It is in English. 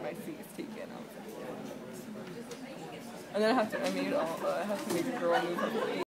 my seat is taken. And then I have to make a girl move her plate.